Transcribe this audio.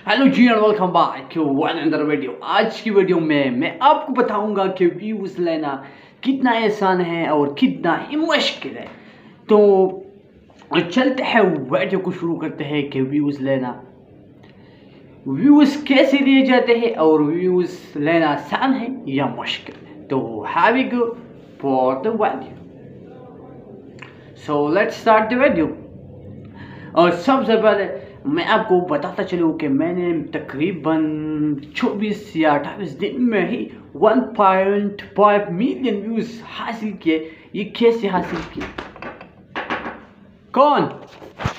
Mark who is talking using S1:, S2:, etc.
S1: Hello जी and welcome back to one another video. आज की वीडियो में मैं आपको बताऊंगा कि व्यूज़ लेना कितना आसान है और कितना ही मुश्किल है। तो चलते हैं वीडियो को शुरू करते हैं कि व्यूज़ कैसे लिए जाते हैं और व्यूज़ लेना आसान है या मुश्किल है। तो have we go for the video. So let's start the video. और सबसे पहले मैं आपको बताता चलूँ कि मैंने तकरीबन 24 या 28 दिन में ही 1.5 मिलियन व्यूज़ हासिल किए। ये कैसे हासिल किए? कौन